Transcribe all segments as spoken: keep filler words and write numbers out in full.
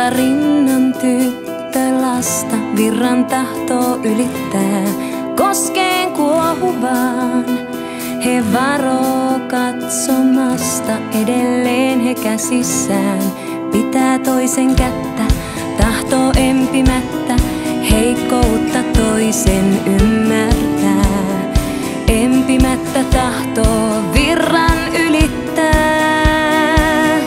Kulta rinnan tyttö lasta virran tahtoo ylittää. Koskeen kuohuvaan he varoo katsomasta, edelleen he käsissään pitää toisen kättä. Tahtoo empimättä heikkoutta toisen ymmärtää. Empimättä tahtoo virran ylittää.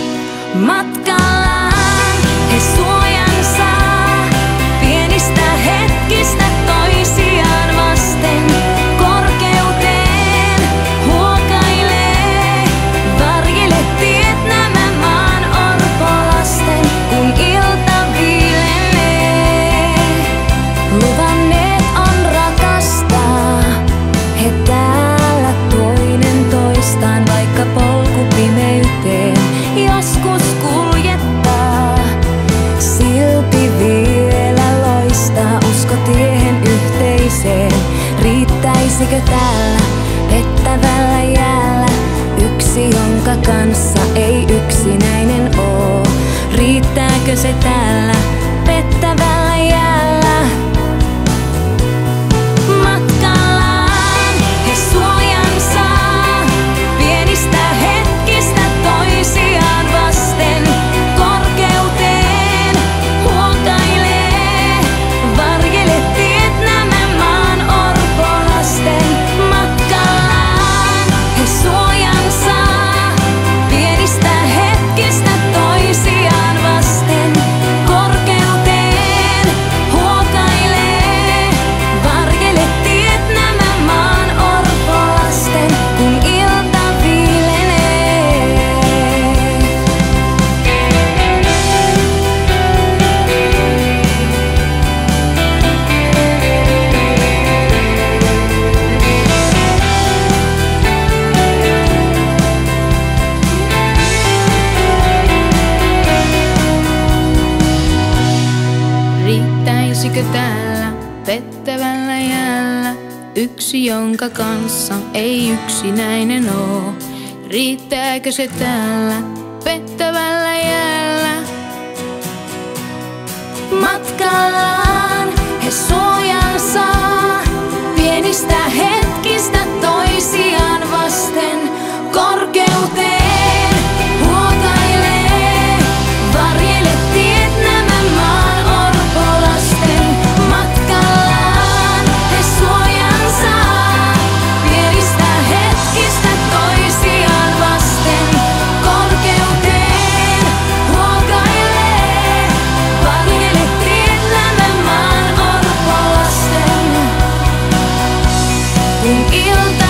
Matkallaan he suojan saa pienistä hetkistä toisiaan vasten. Korkeuteen huokailee, varjele tiet nämä maan orpolasten, kun ilta viilenee. Luvanneet on rakastaa he täällä toinen toistaan, vaikka polku pimeyteen joskus kuljettaa. Silti vielä loistaa usko tiehen yhteiseen. Riittäisikö täällä pettävällä jäällä yksi, jonka kanssa ei yksinäinen oo? Riittääkö se täällä pettävällä jäällä? Matkallaan he suojan saa pienistä hetkistä toisiaan vasten. Korkeuteen huokailee, varjele tiet nämä maan orpolasten. Matkallaan he suojan saa pienistä hetkistä toisiaan vasten. Korkeuteen huokailee, varjele tiet nämä maan orpolasten, kun ilta viilenee. Riittäisikö täällä pettävällä jäällä yksi, jonka kanssa ei yksinäinen oo? Riittääkö se täällä pettävällä jäällä? Matkallaan he suojan saa pienistä hetkistä toisiaan vasten. Korkeuteen huokailee, varjele tiet nämä maan orpolasten. Matkallaan he suojan saa pienistä hetkistä toisiaan vasten. Korkeuteen huokailee, varjele tiet nämä maan orpolasten, kun ilta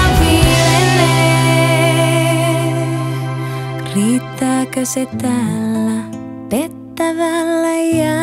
viilenee. Riittääkö se täällä pettävällä jäällä?